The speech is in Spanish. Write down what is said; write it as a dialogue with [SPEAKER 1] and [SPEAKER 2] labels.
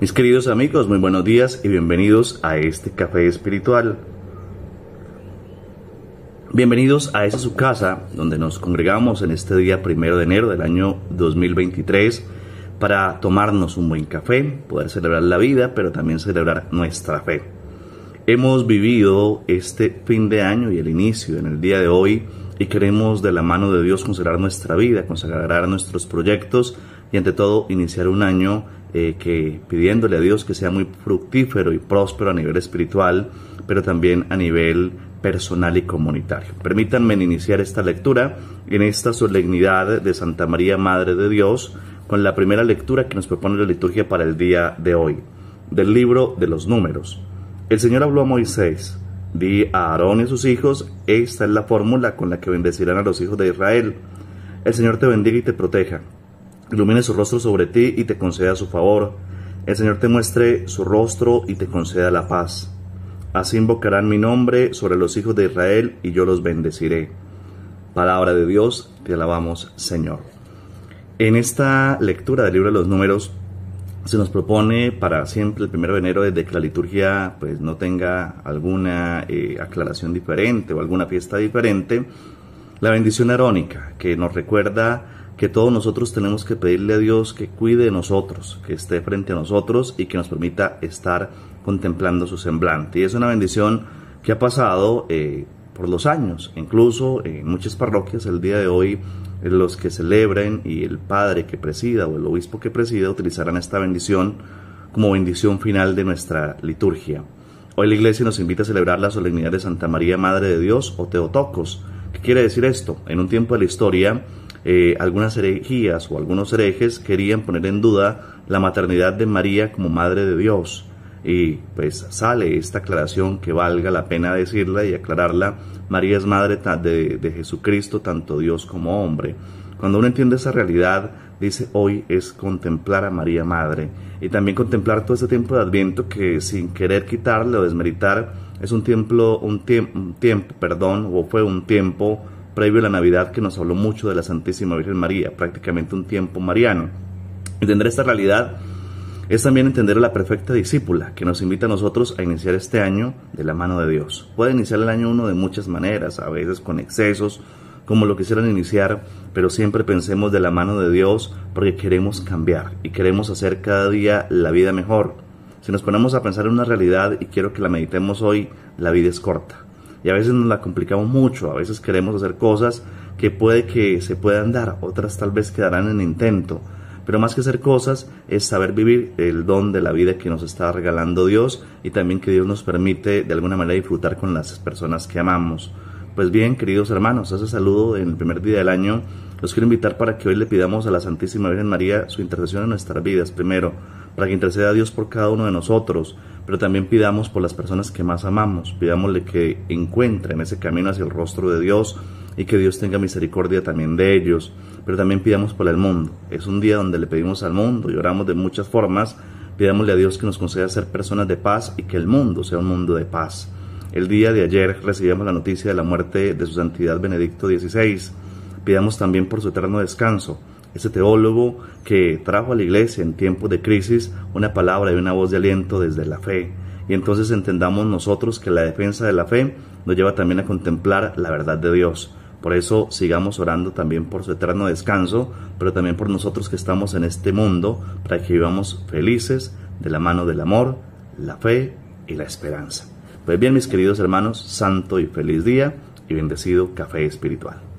[SPEAKER 1] Mis queridos amigos, muy buenos días y bienvenidos a este café espiritual. Bienvenidos a esa su casa donde nos congregamos en este día 1 de enero del año 2023 para tomarnos un buen café, poder celebrar la vida, pero también celebrar nuestra fe. Hemos vivido este fin de año y el inicio en el día de hoy y queremos de la mano de Dios consagrar nuestra vida, consagrar nuestros proyectos y ante todo iniciar un año que pidiéndole a Dios que sea muy fructífero y próspero a nivel espiritual, pero también a nivel personal y comunitario. Permítanme iniciar esta lectura en esta solemnidad de Santa María, Madre de Dios, con la primera lectura que nos propone la liturgia para el día de hoy, del libro de los Números. El Señor habló a Moisés: di a Aarón y a sus hijos, esta es la fórmula con la que bendecirán a los hijos de Israel. El Señor te bendiga y te proteja, ilumine su rostro sobre ti y te conceda su favor. El Señor te muestre su rostro y te conceda la paz. Así invocarán mi nombre sobre los hijos de Israel y yo los bendeciré. Palabra de Dios, te alabamos, Señor. En esta lectura del libro de los Números se nos propone para siempre el 1 de enero, desde que la liturgia pues no tenga alguna aclaración diferente o alguna fiesta diferente, la bendición arónica, que nos recuerda que todos nosotros tenemos que pedirle a Dios que cuide de nosotros, que esté frente a nosotros y que nos permita estar contemplando su semblante. Y es una bendición que ha pasado por los años, incluso en muchas parroquias el día de hoy los que celebren y el padre que presida o el obispo que presida utilizarán esta bendición como bendición final de nuestra liturgia. Hoy la Iglesia nos invita a celebrar la solemnidad de Santa María, Madre de Dios, o Teotocos. ¿Qué quiere decir esto? En un tiempo de la historia, algunas herejías o algunos herejes querían poner en duda la maternidad de María como Madre de Dios, y pues sale esta aclaración que valga la pena decirla y aclararla. María es Madre de Jesucristo, tanto Dios como hombre. Cuando uno entiende esa realidad, dice: hoy es contemplar a María Madre, y también contemplar todo este tiempo de Adviento que, sin querer quitarle o desmeritar, es un tiempo previo a la Navidad, que nos habló mucho de la Santísima Virgen María, prácticamente un tiempo mariano. Entender esta realidad es también entender a la perfecta discípula, que nos invita a nosotros a iniciar este año de la mano de Dios. Puede iniciar el año uno de muchas maneras, a veces con excesos, como lo quisieran iniciar, pero siempre pensemos de la mano de Dios, porque queremos cambiar y queremos hacer cada día la vida mejor. Si nos ponemos a pensar en una realidad, y quiero que la meditemos hoy, la vida es corta. Y a veces nos la complicamos mucho, a veces queremos hacer cosas que puede que se puedan dar, otras tal vez quedarán en intento. Pero más que hacer cosas, es saber vivir el don de la vida que nos está regalando Dios, y también que Dios nos permite de alguna manera disfrutar con las personas que amamos. Pues bien, queridos hermanos, ese saludo en el primer día del año los quiero invitar para que hoy le pidamos a la Santísima Virgen María su intercesión en nuestras vidas, primero, para que interceda a Dios por cada uno de nosotros, pero también pidamos por las personas que más amamos, pidámosle que encuentren ese camino hacia el rostro de Dios y que Dios tenga misericordia también de ellos, pero también pidamos por el mundo. Es un día donde le pedimos al mundo y oramos de muchas formas. Pidámosle a Dios que nos conceda ser personas de paz y que el mundo sea un mundo de paz. El día de ayer recibimos la noticia de la muerte de su santidad Benedicto XVI. Pidamos también por su eterno descanso, ese teólogo que trajo a la Iglesia en tiempos de crisis una palabra y una voz de aliento desde la fe. Y entonces entendamos nosotros que la defensa de la fe nos lleva también a contemplar la verdad de Dios. Por eso sigamos orando también por su eterno descanso, pero también por nosotros que estamos en este mundo, para que vivamos felices de la mano del amor, la fe y la esperanza. Pues bien, mis queridos hermanos, santo y feliz día y bendecido café espiritual.